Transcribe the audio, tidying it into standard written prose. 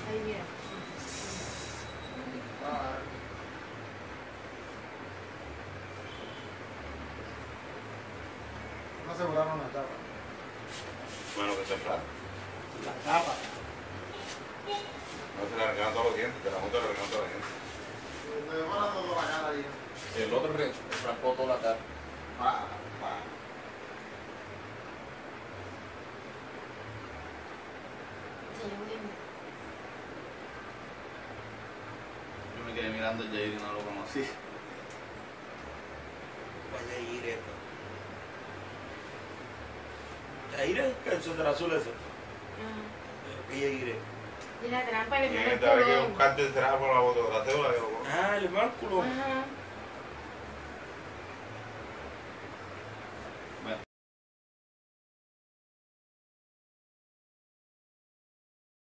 Ahí viene. No aseguraron la tapa. Bueno, que se enfada. La tapa. No se le arreglan todos los dientes, de la moto le arreglan todos los dientes. Me van a toda la cara ahí. El otro raspó toda la cara. Yo me quedé mirando a Jair y no lo conocí. Vaya Jair esto. Jair es el súper azul ese. ¿Qué Jair es? Y la trampa le ¿Quién pone el estaba aquí color. buscarte el trabajo por la cédula? Ah, el bárculo. Ajá.